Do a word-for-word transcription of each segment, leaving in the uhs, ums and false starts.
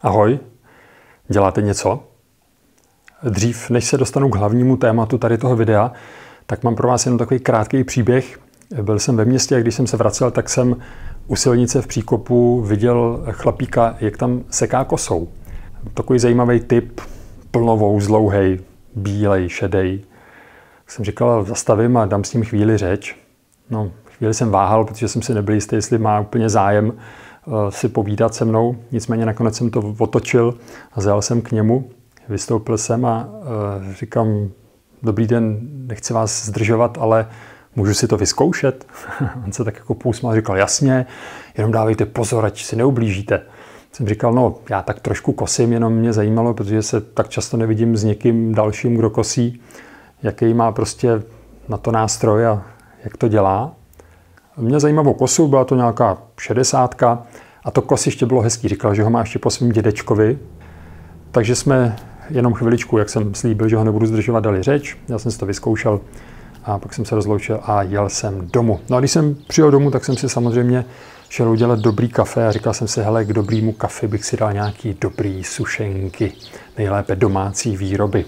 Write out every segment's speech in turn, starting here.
Ahoj, děláte něco? Dřív, než se dostanu k hlavnímu tématu tady toho videa, tak mám pro vás jenom takový krátký příběh. Byl jsem ve městě a když jsem se vracel, tak jsem u silnice v příkopu viděl chlapíka, jak tam seká kosou. Takový zajímavý typ, plnovou, zlouhej, bílej, šedej. Tak jsem říkal, zastavím a dám s ním chvíli řeč. No, chvíli jsem váhal, protože jsem si nebyl jistý, jestli má úplně zájem si povídat se mnou. Nicméně nakonec jsem to otočil a zajel jsem k němu. Vystoupil jsem a uh, říkám, dobrý den, nechci vás zdržovat, ale můžu si to vyzkoušet? On se tak jako pousmál, říkal, jasně, jenom dávejte pozor, ať si neublížíte. Jsem říkal, no já tak trošku kosím, jenom mě zajímalo, protože se tak často nevidím s někým dalším, kdo kosí, jaký má prostě na to nástroj a jak to dělá. Měl zajímavou kosu, byla to nějaká šedesátka a to kosiště bylo hezký. Říkal, že ho má ještě po svým dědečkovi. Takže jsme jenom chviličku, jak jsem slíbil, že ho nebudu zdržovat, dali řeč. Já jsem si to vyzkoušel a pak jsem se rozloučil a jel jsem domů. No a když jsem přijel domů, tak jsem si samozřejmě šel udělat dobrý kafe a říkal jsem si, hele, k dobrýmu kafe bych si dal nějaký dobrý sušenky, nejlépe domácí výroby.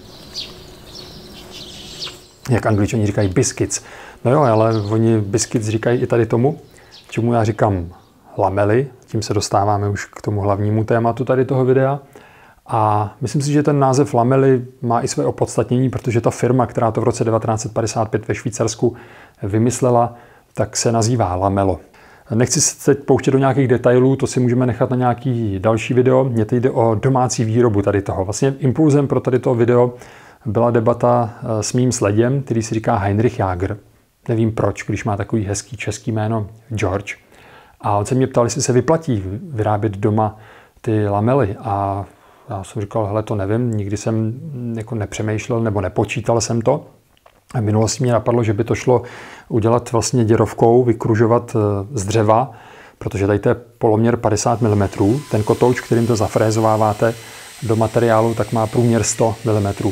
Jak Angličani říkají biscuits. No jo, ale oni biscuits říkají i tady tomu, čemu já říkám lamely. Tím se dostáváme už k tomu hlavnímu tématu tady toho videa. A myslím si, že ten název lamely má i své opodstatnění, protože ta firma, která to v roce devatenáct set padesát pět ve Švýcarsku vymyslela, tak se nazývá Lamelo. Nechci se teď pouštět do nějakých detailů, to si můžeme nechat na nějaký další video. Mně teď jde o domácí výrobu tady toho. Vlastně impulzem pro tady toho video byla debata s mým sledem, který si říká Heinrich Jager. Nevím proč, když má takový hezký český jméno George. A on se mě ptal, jestli se vyplatí vyrábět doma ty lamely. A já jsem říkal, hele, to nevím, nikdy jsem jako nepřemýšlel nebo nepočítal jsem to. V minulosti mě napadlo, že by to šlo udělat vlastně děrovkou, vykružovat z dřeva, protože tady to je poloměr padesát milimetrů. Ten kotouč, kterým to zafrézováváte do materiálu, tak má průměr sto milimetrů.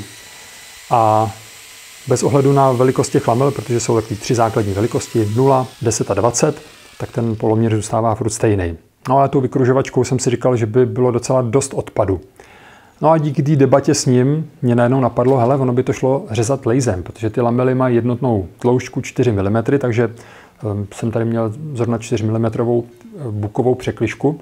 A bez ohledu na velikost těch lamel, protože jsou takové tři základní velikosti, nula, deset a dvacet, tak ten poloměr zůstává furt stejný. No ale tou vykružovačkou jsem si říkal, že by bylo docela dost odpadu. No a díky té debatě s ním mě najednou napadlo, hele, ono by to šlo řezat laserem, protože ty lamely mají jednotnou tloušťku čtyři milimetry, takže um, jsem tady měl zrovna čtyři milimetry bukovou překližku.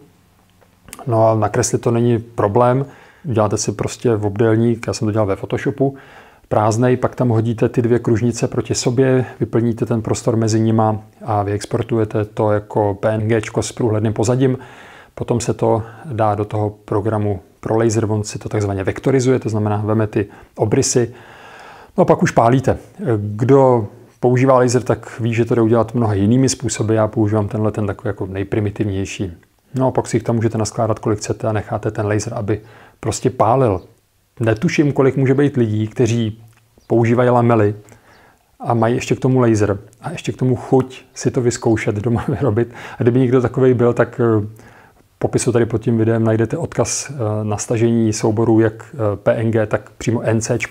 No a nakreslit to není problém, děláte si prostě v obdélník, já jsem to dělal ve Photoshopu, prázdnej, pak tam hodíte ty dvě kružnice proti sobě, vyplníte ten prostor mezi nima a vyexportujete to jako P N G s průhledným pozadím. Potom se to dá do toho programu pro laser, on si to takzvaně vektorizuje, to znamená, veme ty obrysy. No a pak už pálíte. Kdo používá laser, tak ví, že to jde udělat mnoha jinými způsoby. Já používám tenhle ten takový jako nejprimitivnější. No a pak si jich tam můžete naskládat, kolik chcete a necháte ten laser, aby prostě pálil. Netuším, kolik může být lidí, kteří používají lamely a mají ještě k tomu laser a ještě k tomu chuť si to vyzkoušet doma vyrobit. A kdyby někdo takovej byl, tak v popisu tady pod tím videem najdete odkaz na stažení souborů jak P N G, tak přímo N C.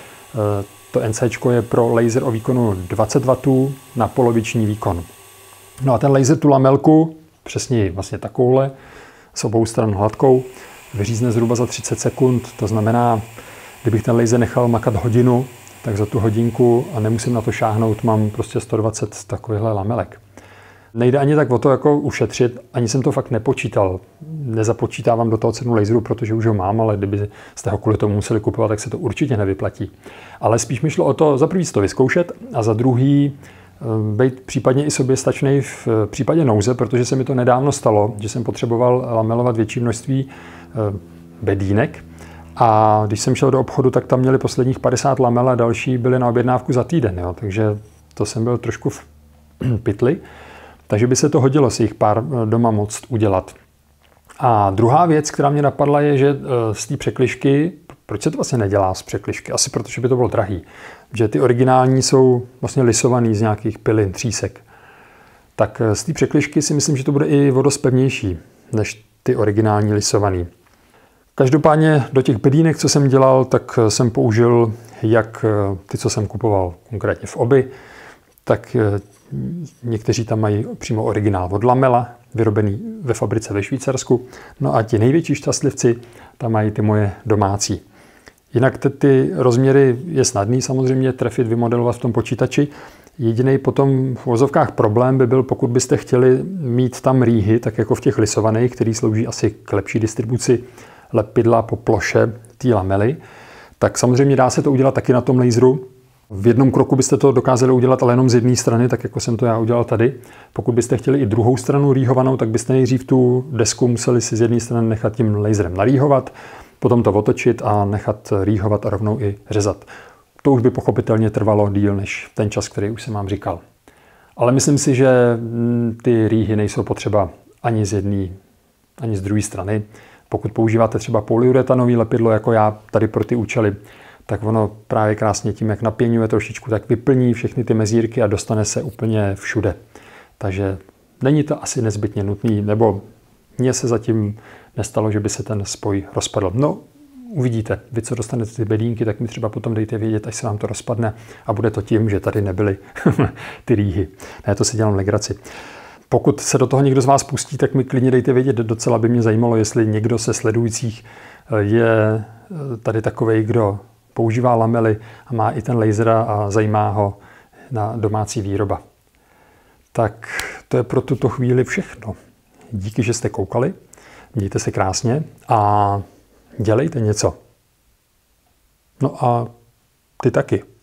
To N C je pro laser o výkonu dvacet wattů na poloviční výkon. No a ten laser tu lamelku, přesně vlastně takovouhle, s obou stran hladkou, vyřízne zhruba za třicet sekund, to znamená, kdybych ten laser nechal makat hodinu, tak za tu hodinku a nemusím na to šáhnout, mám prostě sto dvacet takovýchhle lamelek. Nejde ani tak o to, jako ušetřit, ani jsem to fakt nepočítal. Nezapočítávám do toho cenu laseru, protože už ho mám, ale kdyby jste ho kvůli tomu museli kupovat, tak se to určitě nevyplatí. Ale spíš mi šlo o to za první to vyzkoušet a za druhý být případně i soběstačný v případě nouze, protože se mi to nedávno stalo, že jsem potřeboval lamelovat větší množství bedínek. A když jsem šel do obchodu, tak tam měli posledních padesát lamel a další byly na objednávku za týden. Jo. Takže to jsem byl trošku v pytli. Takže by se to hodilo si jich pár doma moct udělat. A druhá věc, která mě napadla, je, že z té překližky, proč se to vlastně nedělá z překližky? Asi protože by to bylo drahý. Že ty originální jsou vlastně lisovaný z nějakých pilin, třísek. Tak z té překližky si myslím, že to bude i o dost pevnější než ty originální lisovaný. Každopádně do těch bedínek, co jsem dělal, tak jsem použil jak ty, co jsem kupoval konkrétně v Obi, tak někteří tam mají přímo originál od Lamela, vyrobený ve fabrice ve Švýcarsku. No a ti největší šťastlivci tam mají ty moje domácí. Jinak ty, ty rozměry je snadný samozřejmě trefit, vymodelovat v tom počítači. Jediný potom v vozovkách problém by byl, pokud byste chtěli mít tam rýhy, tak jako v těch lisovaných, který slouží asi k lepší distribuci lepidla po ploše té lamely, tak samozřejmě dá se to udělat taky na tom laseru. V jednom kroku byste to dokázali udělat, ale jenom z jedné strany, tak jako jsem to já udělal tady. Pokud byste chtěli i druhou stranu rýhovanou, tak byste nejdřív tu desku museli si z jedné strany nechat tím laserem narýhovat, potom to otočit a nechat rýhovat a rovnou i řezat. To už by pochopitelně trvalo díl než ten čas, který už jsem vám říkal. Ale myslím si, že ty rýhy nejsou potřeba ani z jedné, ani z druhé strany. Pokud používáte třeba polyuretanový lepidlo, jako já tady pro ty účely, tak ono právě krásně tím, jak napěňuje trošičku, tak vyplní všechny ty mezírky a dostane se úplně všude. Takže není to asi nezbytně nutný, nebo mně se zatím nestalo, že by se ten spoj rozpadl. No, uvidíte. Vy, co dostanete ty bedínky, tak mi třeba potom dejte vědět, až se vám to rozpadne a bude to tím, že tady nebyly ty rýhy. Ne, to si dělám legraci. Pokud se do toho někdo z vás pustí, tak mi klidně dejte vědět. Docela by mě zajímalo, jestli někdo se sledujících je tady takovej, kdo používá lamely a má i ten laser a zajímá ho na domácí výroba. Tak to je pro tuto chvíli všechno. Díky, že jste koukali. Mějte se krásně a dělejte něco. No a ty taky.